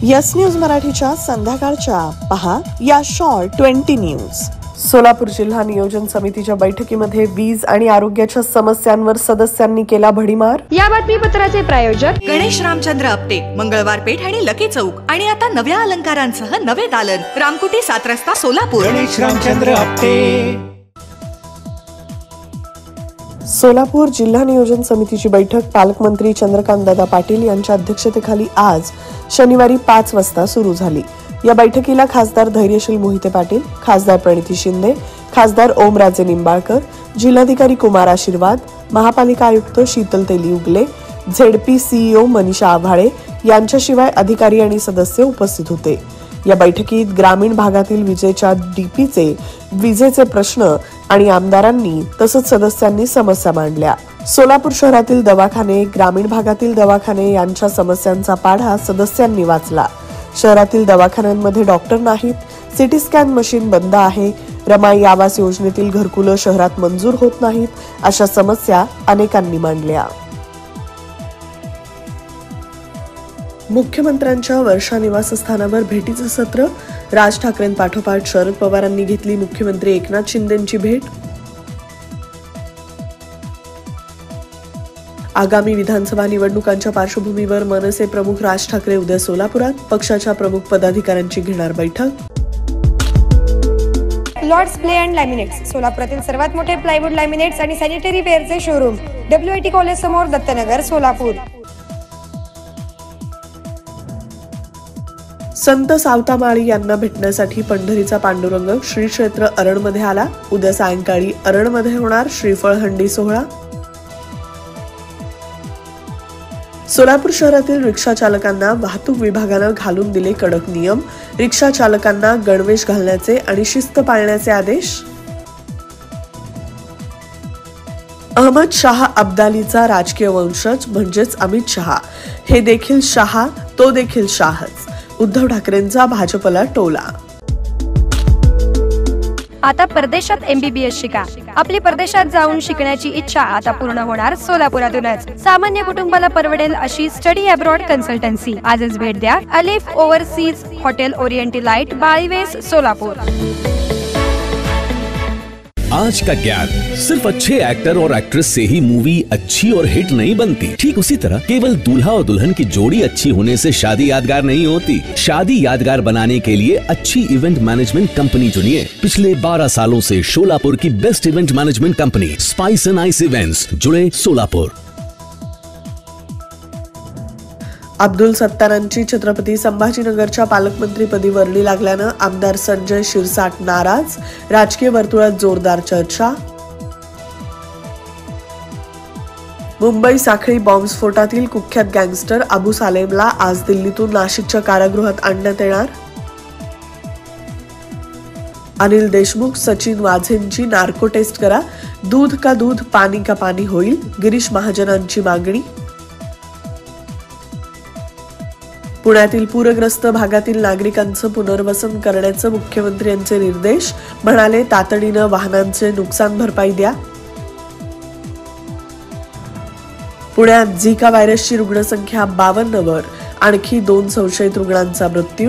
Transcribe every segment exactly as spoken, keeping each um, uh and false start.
Yes news मराठीच्या संध्याकाळच्या पहा या शॉर्ट ट्वेंटी न्यूज। सोलापूर जिल्हा नियोजन समितीच्या बैठकीमध्ये वीज आणि आरोग्याच्या समस्यांवर सदस्यांनी केला भडीमार। या बातमीपत्राचे प्रायोजक गणेश रामचंद्र आपटे, मंगळवार पेठ आणि लकी चौक आणि आता नव्या अलंकारांसह नवे दालन, रामकुटी सात रस्ता सोलापूर। गणेश रामचंद्र आपटे। सोलापूर जिल्हा नियोजन समितीची बैठक पालकमंत्री चंद्रकांतदादा पाटील यांच्या अध्यक्षतेखाली आज शनिवारी पाच वाजता सुरू झाली। या बैठकीला खासदार धैर्यशील मोहिते पाटील, खासदार प्रणिती शिंदे, खासदार ओमराजे निंबाळकर, जिल्हाधिकारी कुमार आशीर्वाद, महापालिका आयुक्त शीतल तेली उगले, झेडपी सीईओ मनीषा आव्हाळे यांच्याशिवाय अधिकारी आणि सदस्य उपस्थित होते। या बैठकीत ग्रामीण भागातील विजेच्या डीपीचे विजेचे प्रश्न आणि आमदारांनी तसंच सदस्यांनी समस्या मांडल्या। सोलापूर शहरातील दवाखाने, ग्रामीण भागातील दवाखाने यांच्या समस्यांचा पाढा सदस्यांनी वाचला। शहरातील दवाखान्यांमध्ये डॉक्टर नाहीत, सिटी स्कॅन मशीन बंद आहे, रमाई आवास योजनेतील घरकुलं शहरात मंजूर होत नाहीत, अशा समस्या अनेकांनी मांडल्या। मुख्यमंत्र्यांच्या वर्षा निवासस्थानावर भेटीचं सत्र, राज ठाकरेंपाठोपाठ शरद पवारांनी घेतली मुख्यमंत्री एकनाथ शिंदेंची भेट। आगामी विधानसभा निवडणुकांच्या पार्श्वभूमीवर मनसे प्रमुख राज ठाकरे उद्या सोलापुरात, पक्षाच्या प्रमुख पदाधिकाऱ्यांची घेणार बैठक। लॉर्ड्स प्ले अँड लॅमिनेट्स, सोलापुरातील सर्वात मोठे प्लायवूड लॅमिनेट्स आणि सॅनिटरी वेअरचे शोरूम, डब्ल्यूआयटी कॉलेज समोर, दत्तनगर, सोलापूर। संत सावतामाळी यांना भेटण्यासाठी पंढरीचा पांडुरंग श्री क्षेत्र अरणमध्ये आला। उद्या सायंकाळी अरणमध्ये होणार श्रीफळ हंडी सोहळा। सोलापूर शहरातील रिक्षा चालकांना वाहतूक विभागानं घालून दिले कडक नियम, रिक्षा चालकांना गणवेश घालण्याचे आणि शिस्त पाळण्याचे आदेश। अहमद शाह अब्दालीचा राजकीय वंशज म्हणजेच अमित शहा, हे देखील शहा तो देखील शाहच, उद्धव ठाकरेंचा भाजपला टोला। आता परदेशात एमबीबीएस शिका, आपली परदेशात जाऊन शिकण्याची इच्छा आता पूर्ण होणार सोलापुरातूनच। सामान्य कुटुंबाला परवडेल अशी स्टडी अब्रॉड कन्सल्टन्सी। आजच भेट द्या Alif overseas hotel Orientalite, Balives, Solapur. आज का ज्ञान, सिर्फ अच्छे एक्टर और एक्ट्रेस से ही मूवी अच्छी और हिट नहीं बनती। ठीक उसी तरह केवल दूल्हा और दुल्हन की जोड़ी अच्छी होने से शादी यादगार नहीं होती। शादी यादगार बनाने के लिए अच्छी इवेंट मैनेजमेंट कंपनी चुनिए। पिछले बारह सालों से सोलापुर की best event management company spice and ice events, जुड़े सोलापुर। अब्दुल सत्तारांची छत्रपती संभाजीनगरच्या पालकमंत्रीपदी वर्णी लागल्यानं आमदार संजय शिरसाट नाराज, राजकीय वर्तुळात जोरदार चर्चा। मुंबई साखळी बॉम्बस्फोटातील कुख्यात गँगस्टर अबू सालेमला आज दिल्लीतून नाशिकच्या कारागृहात आणण्यात येणार। अनिल देशमुख, सचिन वाझेंची नार्को टेस्ट करा, दूध का दूध पाणी का पाणी होईल, गिरीश महाजनांची मागणी। पुण्यातील पूरग्रस्त भागातील नागरिकांचं पुनर्वसन करण्याचे मुख्यमंत्र्यांचे निर्देश, म्हणाले तातडीनं वाहनांचे नुकसान भरपाई द्या। पुण्यात झिका व्हायरसची रुग्णसंख्या बावन्न वर, आणखी दोन संशयित रुग्णांचा मृत्यू।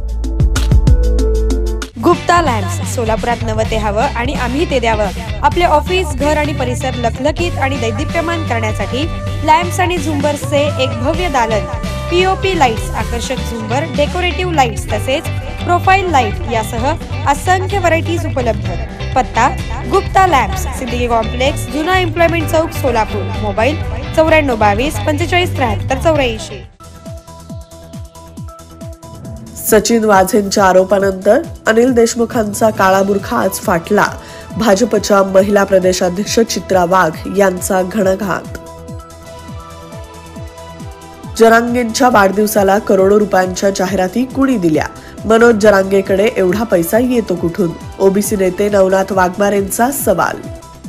गुप्ता लॅम्प्स, सोलापुरात नवं ते हवं आणि आम्ही ते द्यावं। आपले ऑफिस, घर आणि परिसर लखलखीत आणि दैदिप्यमान करण्यासाठी लॅम्प्स आणि झुंबर्सचे एक भव्य दालन, पीओपी लाईट्स, आकर्षक झुंबर, डेकोरेटिव्ह लाईट्स तसेच प्रोफाईल लाईट यासह असंख्य व्हरायटीज उपलब्ध। पत्ता गुप्ता लॅम्प्स, सिंदगी कॉम्प्लेक्स, जुना एम्प्लॉयमेंट चौक, सोलापूर। मोबाईल चौऱ्याण्णव बावीस पंचेचाळीस त्र्याहत्तर चौऱ्याऐंशी। सचिन वाझेंच्या आरोपानंतर अनिल देशमुखांचा काळा बुरखा आज फाटला, भाजपच्या महिला प्रदेशाध्यक्ष चित्रा वाघ यांचा घणाघात। जरांगेंच्या वाढदिवसाला करोडो रुपयांच्या जाहिराती कुणी दिल्या, मनोज जरांगेकडे एवढा पैसा येतो कुठून, ओबीसी नेते नवनाथ वाघमारेंचा सवाल।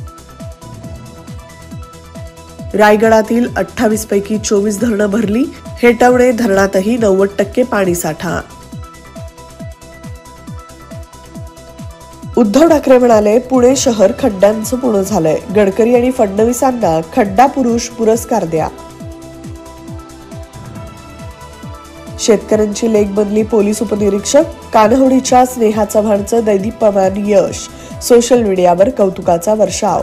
रायगडातील अठ्ठावीस पैकी चोवीस धरणं भरली, हेटवणे धरणातही नव्वद टक्के पाणी साठा। उद्धव ठाकरे म्हणाले पुणे शहर खड्ड्यांचं पुणे झालंय, गडकरी आणि फडणवीसांना खड्डा पुरुष पुरस्कार द्या। शेतकऱ्यांची लेक बनली पोलीस उपनिरीक्षक. कान्होडीच्या स्नेहा चव्हाणचं दैदिप्यमान यश. सोशल मीडियावर कौतुकाचा वर्षाव.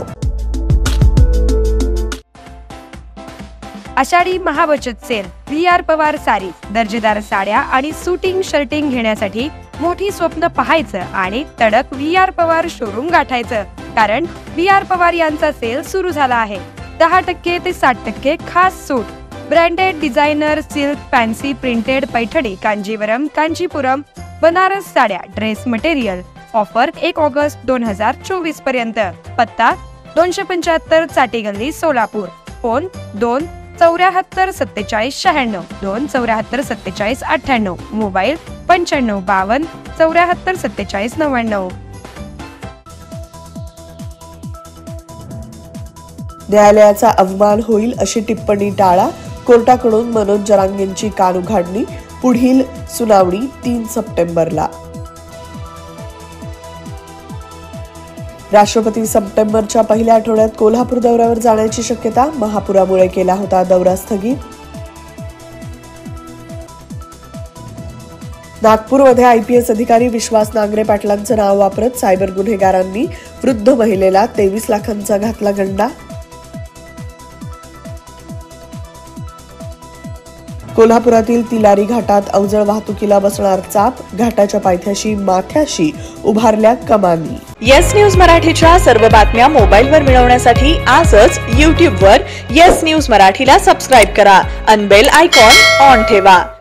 आषाढी महाबचत sale. V R Pawar sari. दर्जेदार साड्या आणि सुटिंग शर्टिंग घेण्यासाठी मोठी स्वप्न पाहायचं आणि तडक व्ही आर पवार शोरूम गाठायचं, कारण व्ही आर पवार यांचा सेल सुरू झाला आहे. दहा टक्के ते साठ टक्के खास सूट. Branded designer silk, fancy printed Paithani, Kanjivaram, Kanchipuram, Banaras साड्या, ड्रेस मटेरियल. ऑफर एक ऑगस्ट दोन हजार चोवीस पर्यंत. पत्ता दोनशे पंच्याहत्तर चाटी गल्ली, सोलापूर. फोन दोन चौऱ्याहत्तर सत्तेचाळीस शहाण्णव, दोन चौऱ्याहत्तर सत्तेचाळीस अठ्ठ्याण्णव. मोबाईल पंच्याण्णव बावन्न चौऱ्याहत्तर सत्तेचाळीस नव्याण्णव. न्यायालयाचा अवमान होईल अशी टिप्पणी टाळा. कोर्टाकडून मनोज जरांगेंची कानउघाडणी. पुढील सुनावणी तीन सप्टेंबरला. राष्ट्रपती सप्टेंबरच्या पहिल्या आठवड्यात कोल्हापूर दौऱ्यावर जाण्याची शक्यता. महापुरामुळे केला होता दौरा स्थगित. नागपूरमध्ये आयपीएस अधिकारी विश्वास नांगरे पाटलांचं नाव वापरत सायबर गुन्हेगारांनी वृद्ध महिलेला तेवीस लाखांचा घातला गंडा. कोल्हापुरातील तिलारी घाटात अवजड वाहतुकीला बसणार चाप. घाटाच्या पायथ्याशी माथ्याशी उभारल्या कमानी. येस न्यूज मराठीच्या सर्व बातम्या मोबाईलवर मिळवण्यासाठी आजच यूट्यूबवर येस न्यूज मराठीला सबस्क्राईब करा. अन बेल आयकॉन ऑन ठेवा.